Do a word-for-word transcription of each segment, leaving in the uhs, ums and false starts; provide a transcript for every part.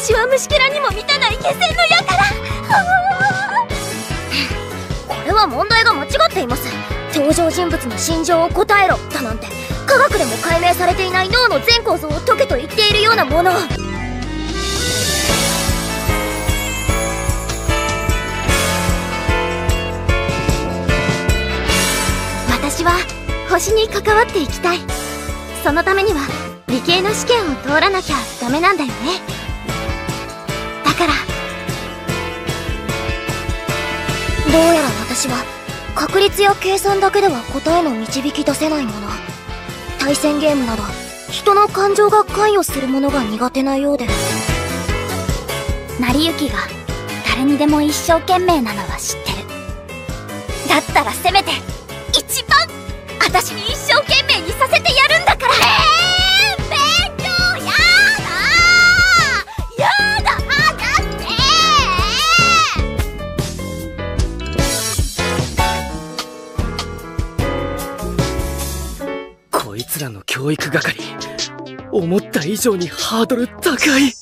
私は虫けらにも満たない下船の輩。これは問題が間違っています。登場人物の心情を答えろだなんて、科学でも解明されていない脳の全構造を解けと言っているようなもの。私は星に関わっていきたい。そのためには理系の試験を通らなきゃダメなんだよね。だからどうやら私は確率や計算だけでは答えの導き出せないもの、対戦ゲームなど人の感情が関与するものが苦手なようで。成り行きが誰にでも一生懸命なのは知ってる。だったらせめて一番私に一生懸命にさせてやるんだから。えー、勉強やだやだだってこいつらの教育係、思った以上にハードル高い。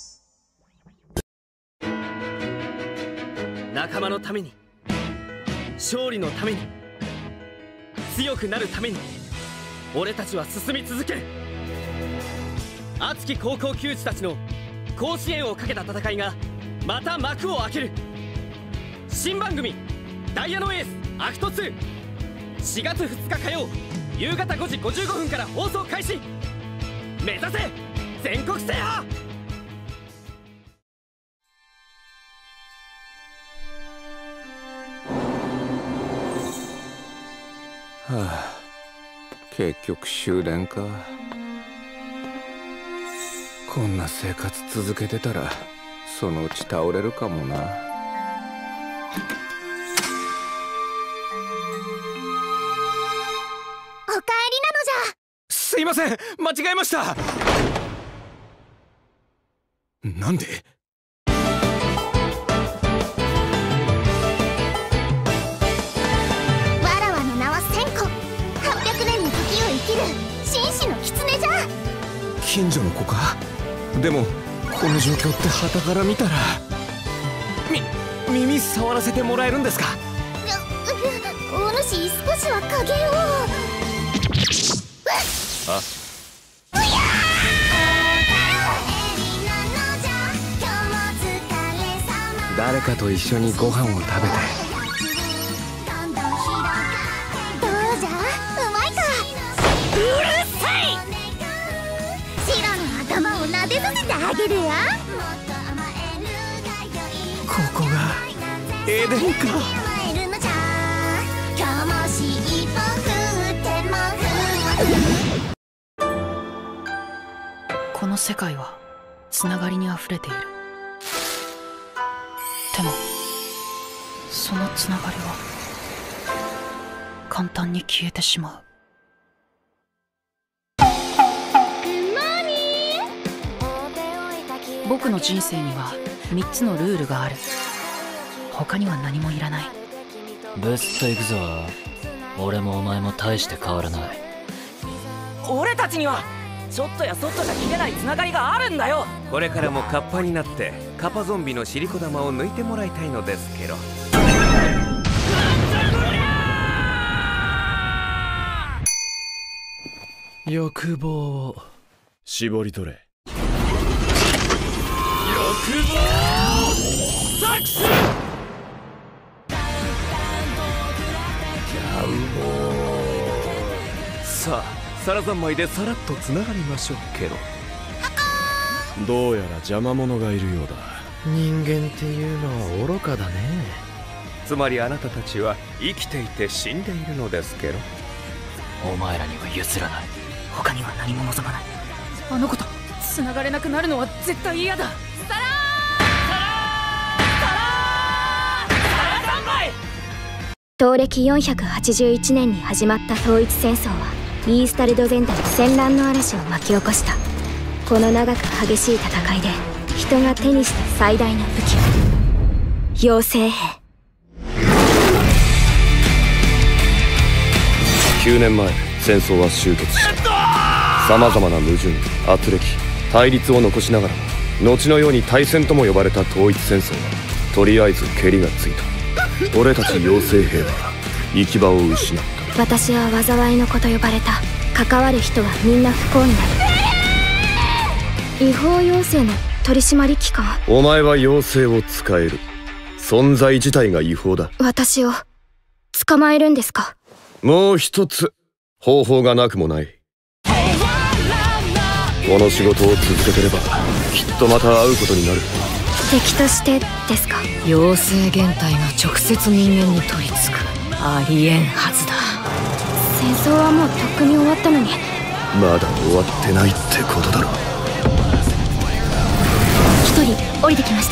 仲間のために、勝利のために、強くなるために、俺たちは進み続ける。熱き高校球児たちの甲子園をかけた戦いがまた幕を開ける。新番組「ダイヤのエースアクトツー」しがつふつか火曜夕方ごじごじゅうごふんから放送開始。目指せ全国制覇。 はあ、結局終電か。こんな生活続けてたらそのうち倒れるかもな。 おかえりなのじゃ。 すいません、間違えました。なんで？ わらわの名は千子。はっぴゃくねんの時を生きる紳士の狐じゃ。 近所の子か？でもこの状況って傍から見たら。み耳触らせてもらえるんですか？ お主少しは加減を。 あ、誰かと一緒にご飯を食べて。 どうじゃ、うまいか。うるさい。シロの頭を撫でさせてあげるよ。 ここがエデンか。 この世界はつながりにあふれている。でもそのつながりは簡単に消えてしまう。僕の人生にはみっつのルールがある。他には何もいらない。 ブスッと行くぞ。俺もお前も大して変わらない。 俺たちにはちょっとやそっとじゃ切れないつながりがあるんだよ。 これからもカッパになってカパゾンビのシリコ玉を抜いてもらいたいのですけど。 欲望を絞り取れ。 欲望作詞。 さあ、皿三昧でさらっとつながりましょうけど。 どうやら邪魔者がいるようだ。人間っていうのは愚かだね。 つまりあなたたちは生きていて死んでいるのですけど。 お前らには譲らない。 他には何も望まない。あの子と繋がれなくなるのは絶対嫌だ。サラーサラーサラーサラ三昧。 東暦よんひゃくはちじゅういちねんに始まった統一戦争はイースタルド全体に戦乱の嵐を巻き起こした。この長く激しい戦いで人が手にした最大の武器は妖精兵。 きゅうねんまえ戦争は終結した。さまざまな矛盾、圧力、対立を残しながらも後のように大戦とも呼ばれた統一戦争はとりあえずケリがついた。俺たち妖精兵は行き場を失った。 私は災いの子と呼ばれた。関わる人はみんな不幸になる。違法妖精の取締機関。 お前は妖精を使える。存在自体が違法だ。 私を捕まえるんですか？ もう一つ方法がなくもない。この仕事を続けてればきっとまた会うことになる。 敵としてですか？ 妖精原体が直接人間に取り付く。ありえんはずだ。 戦争はもうとっくに終わったのに。 まだ終わってないってことだろ。 一人降りてきました。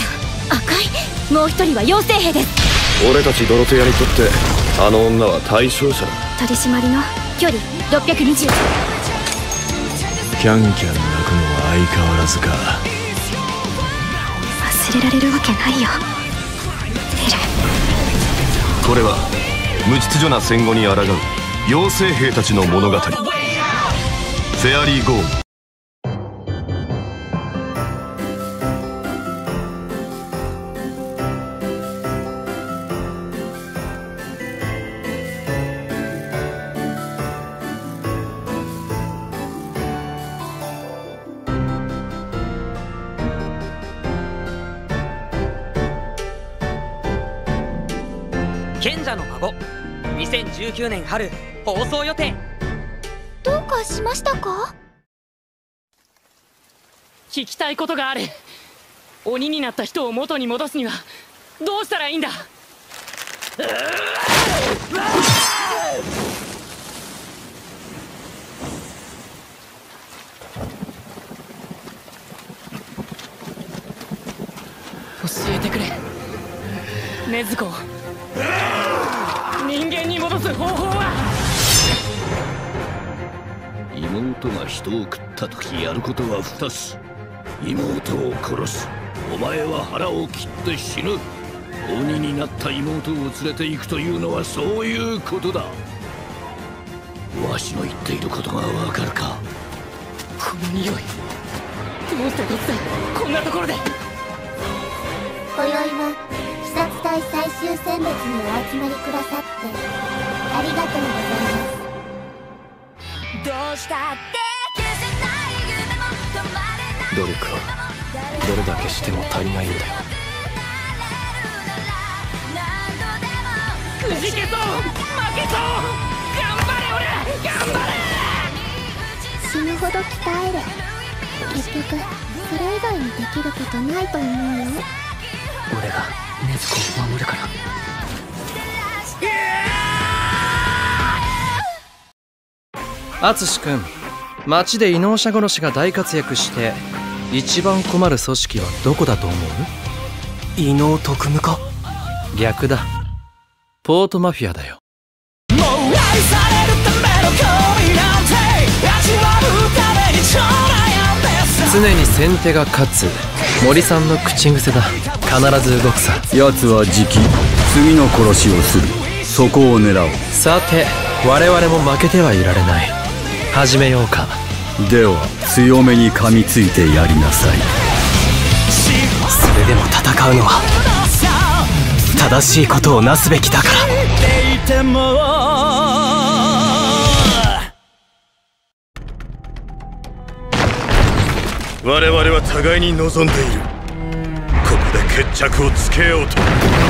赤い。もう一人は妖精兵です。 俺たちドロテアにとってあの女は対象者だ。 取り締まりの距離ろっぴゃくにじゅう。 キャンキャン泣くのは相変わらずか。 忘れられるわけないよ。エル。 これは無秩序な戦後に抗う妖精兵たちの物語。フェアリーゴール。 賢者の孫にせんじゅうきゅうねん春放送予定。 どうかしましたか？ 聞きたいことがある。鬼になった人を元に戻すにはどうしたらいいんだ？教えてくれ禰豆子。人間に戻す方法は？ 妹が人を食った時やることは二つ。妹を殺す。お前は腹を切って死ぬ。鬼になった妹を連れて行くというのはそういうことだ。わしの言っていることがわかるか？ この匂い。どうして突然こんなところで？ 今宵は視察隊最終選別にお集まりくださってありがとうございます。どうしたって努力はどれだけしても足りないんだよ。 くじけそう負けそう頑張れ俺頑張れ。 死ぬほど鍛える。結局それ以外にできることないと思うよ。 俺が禰豆子を守るから。 淳君、町で異能者殺しが大活躍して一番困る組織はどこだと思う？ 異能特務か？ 逆だ。ポートマフィアだよ。 もう愛されるための恋なんて味わうために超悩んでさ。 常に先手が勝つ森さんの口癖だ。必ず動くさ。 奴はじき次の殺しをする。そこを狙おう。 さて我々も負けてはいられない。始めようか。 では強めに噛みついてやりなさい。 それでも戦うのは正しいことをなすべきだから。 我々は互いに望んでいる。ここで決着をつけようと。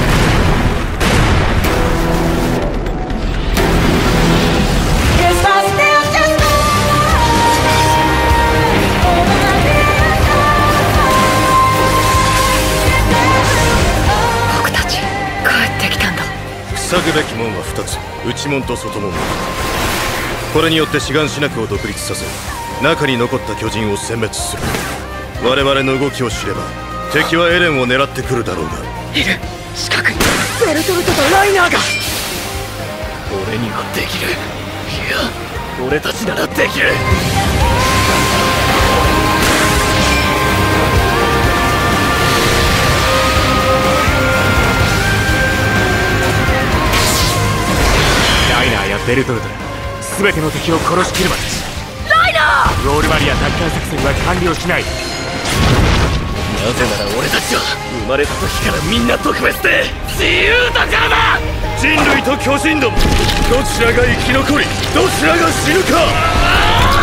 僕たち帰ってきたんだ。 塞ぐべき門はふたつ、内門と外門。これによって志願しなくを独立させ中に残った巨人を殲滅する。我々の動きを知れば敵はエレンを狙ってくるだろうが。 いる近くにベルトルトとライナーが。俺にはできる。いや俺たちならできる。ライナーやベルトルトら全ての敵を殺しきるまで。ライナー！ロールバリア奪還作戦は完了しない。 なぜなら俺たちは生まれた時からみんな特別で自由だからだ。人類と巨人ども、どちらが生き残りどちらが死ぬか。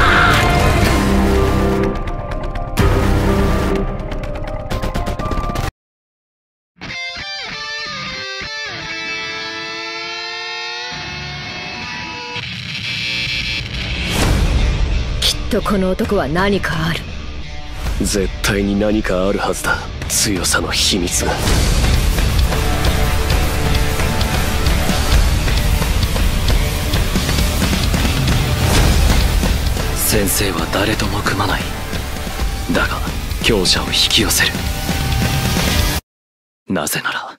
きっとこの男は何かある。 絶対に何かあるはずだ。強さの秘密が。先生は誰とも組まない。だが強者を引き寄せる。なぜなら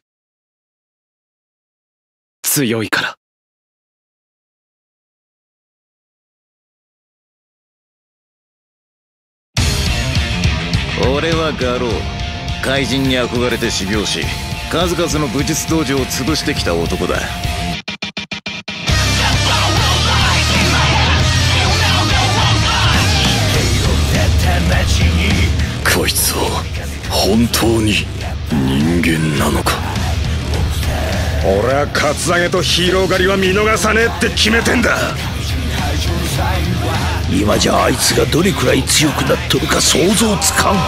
強いから。 俺はガロー。怪人に憧れて修行し、数々の武術道場を潰してきた男だ。 こいつは本当に人間なのか。 俺はカツアゲとヒーロー狩りは見逃さねえって決めてんだ。 今じゃあいつがどれくらい強くなっとるか想像つかん。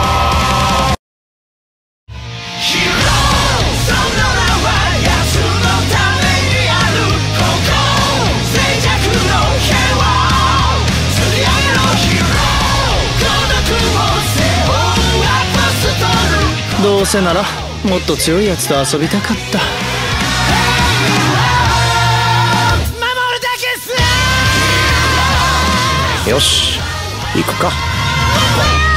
どうせならもっと強いやつと遊びたかった。 よし行くか。